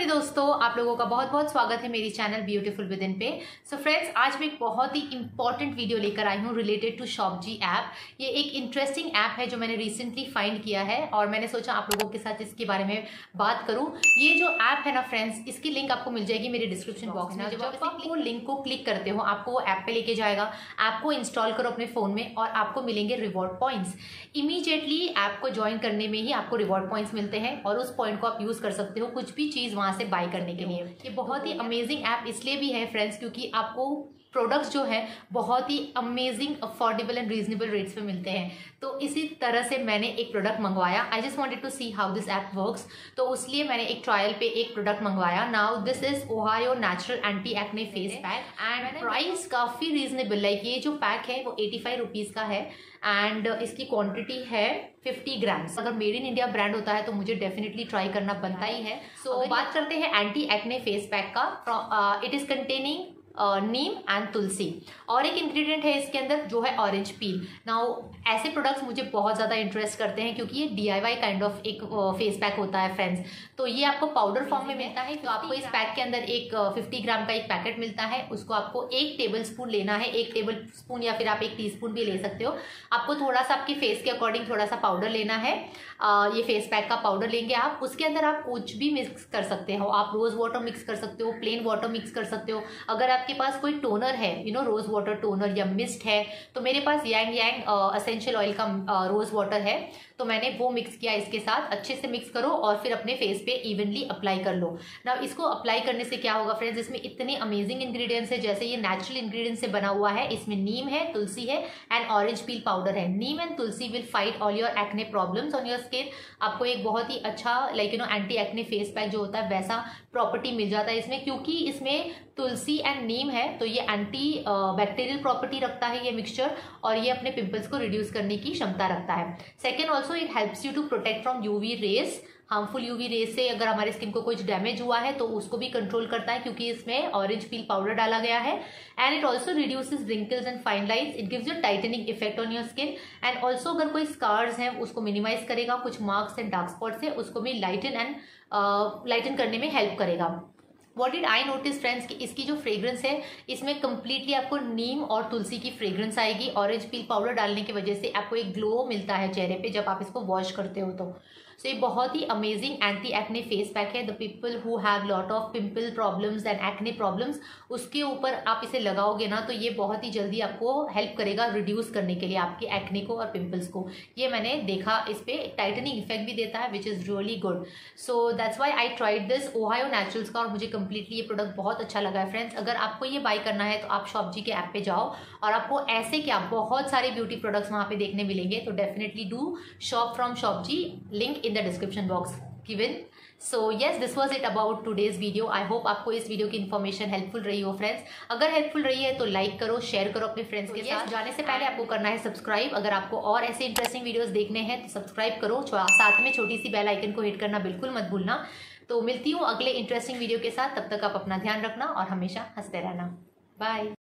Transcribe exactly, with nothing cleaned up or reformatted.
मेरे दोस्तों, आप लोगों का बहुत बहुत स्वागत है मेरी चैनल ब्यूटीफुल विद इन पे। सो फ्रेंड्स, आज मैं एक बहुत ही इंपॉर्टेंट वीडियो लेकर आई हूँ रिलेटेड टू शॉपजी ऐप। ये एक इंटरेस्टिंग ऐप है जो मैंने रिसेंटली फाइंड किया है और मैंने सोचा आप लोगों के साथ इसके बारे में बात करूँ। ये जो ऐप है ना फ्रेंड्स, इसकी लिंक आपको मिल जाएगी मेरे डिस्क्रिप्शन बॉक्स में। जब आप वो लिंक को क्लिक करते हो, आपको वो ऐप पे लेके जाएगा। ऐप को इंस्टॉल करो अपने फोन में और आपको मिलेंगे रिवॉर्ड पॉइंट्स। इमीडिएटली ऐप को ज्वाइन करने में ही आपको रिवॉर्ड पॉइंट्स मिलते हैं और उस पॉइंट को आप यूज कर सकते हो कुछ भी चीज वहां से बाय करने के लिए। ये बहुत ही अमेजिंग ऐप इसलिए भी है फ्रेंड्स क्योंकि आपको प्रोडक्ट्स जो है बहुत ही amazing affordable and reasonable rates पे मिलते हैं। तो इसी तरह से मैंने एक प्रोडक्ट मंगवाया। I just wanted to see how this app works, तो उसलिए मैंने एक ट्रायल पे एक प्रोडक्ट मंगवाया। Now this is Ohayo natural anti acne face pack and price काफी रीजनेबल। लाइक ये जो पैक है वो एटी फाइव रुपीज का है एंड इसकी क्वांटिटी है फिफ्टी ग्राम्स। अगर मेड इन इंडिया ब्रांड होता है तो मुझे डेफिनेटली ट्राई करना बनता ही है। सो so, बात करते हैं एंटी एक्ने फेस पैक का। It is containing neem and tulsi और एक इंग्रेडिएंट है इसके अंदर जो है ऑरेंज पील। नाउ ऐसे प्रोडक्ट्स मुझे बहुत ज़्यादा इंटरेस्ट करते हैं क्योंकि ये डीआईवाई काइंड ऑफ एक फेस पैक होता है फ्रेंड्स। तो ये आपको पाउडर फॉर्म में मिलता है। तो आपको इस पैक के अंदर एक फिफ्टी ग्राम का एक पैकेट मिलता है। उसको आपको एक टेबल स्पून लेना है, एक टेबल स्पून या फिर आप एक टी स्पून भी ले सकते हो। आपको थोड़ा सा आपके फेस के अकॉर्डिंग थोड़ा सा पाउडर लेना है। आ, ये फेस पैक का पाउडर लेंगे आप। उसके अंदर आप कुछ भी मिक्स कर सकते हो। आप रोज वाटर मिक्स कर सकते हो, प्लेन वाटर मिक्स कर सकते हो। अगर आपके पास कोई टोनर है, you know rose water toner या मिस्ट है, तो मेरे पास यांग यांग एसेंशियल ऑयल का रोज वाटर है, तो मैंने वो मिक्स किया इसके साथ। अच्छे से मिक्स करो और फिर अपने फेस पे इवनली अप्लाई कर लो। ना इसको अप्लाई करने से क्या होगा फ्रेंड्स, इसमें इतने अमेजिंग इंग्रेडिएंट्स है। जैसे ये नेचुरल इंग्रेडिएंट्स से बना हुआ है। इसमें नीम है, तुलसी है एंड ऑरेंज पील पाउडर है। Neem and tulsi will fight all your acne problems on your skin. आपको एक बहुत ही अच्छा like you know anti acne face pack जो होता है वैसा प्रॉपर्टी मिल जाता है इसमें, क्योंकि इसमें तुलसी एंड नीम है। तो ये एंटी बैक्टीरियल प्रॉपर्टी रखता है ये मिक्सचर, और ये अपने पिंपल्स को रिड्यूस करने की क्षमता रखता है। Second also it helps you to protect from UV rays. Harmful UV rays से अगर हमारे स्किन को कुछ डैमेज हुआ है तो उसको भी कंट्रोल करता है क्योंकि इसमें ऑरेंज पील पाउडर डाला गया है। And it also reduces wrinkles and fine lines. It gives you tightening effect on your skin and also अगर कोई स्कार्स हैं उसको मिनिमाइज करेगा। कुछ मार्क्स एंड डार्क स्पॉट्स है उसको भी लाइटन एंड लाइटन करने में हेल्प करेगा। What did I notice friends कि इसकी जो फ्रेग्रेंस है इसमें कंप्लीटली आपको नीम और तुलसी की फ्रेग्रेंस आएगी। ऑरेंज पील पाउडर डालने की वजह से आपको एक ग्लो मिलता है चेहरे पे जब आप इसको वॉश करते हो। तो सो so, ये बहुत ही amazing anti acne face pack है। The people who have lot of pimple problems and acne problems, उसके ऊपर आप इसे लगाओगे ना तो ये बहुत ही जल्दी आपको हेल्प करेगा रिड्यूस करने के लिए आपके एक्ने को और पिंपल्स को। ये मैंने देखा, इस पे टाइटनिंग इफेक्ट भी देता है which is really good. So that's why I tried this Ohayo naturals का और मुझे कंप्लीटली ये प्रोडक्ट बहुत अच्छा लगा है फ्रेंड्स। अगर आपको ये बाय करना है तो आप शॉपजी के ऐप पे जाओ और आपको ऐसे क्या बहुत सारे ब्यूटी प्रोडक्ट्स वहाँ पे देखने मिलेंगे। तो definitely do shop from ShopG, link in the description box given. So yes, this was it about today's video. I hope आपको इस वीडियो की इन्फॉर्मेशन हेल्पफुल रही हो फ्रेंड्स। अगर हेल्पफुल रही है तो लाइक करो, शेयर करो अपने फ्रेंड्स के साथ। जाने से पहले आपको करना है सब्सक्राइब। अगर आपको और ऐसे इंटरेस्टिंग वीडियोस देखने हैं तो सब्सक्राइब करो, साथ में छोटी सी बेल आइकन को हिट करना बिल्कुल मत भूलना। तो मिलती हूँ अगले इंटरेस्टिंग वीडियो के साथ। तब तक आप अपना ध्यान रखना और हमेशा हंसते रहना। बाय।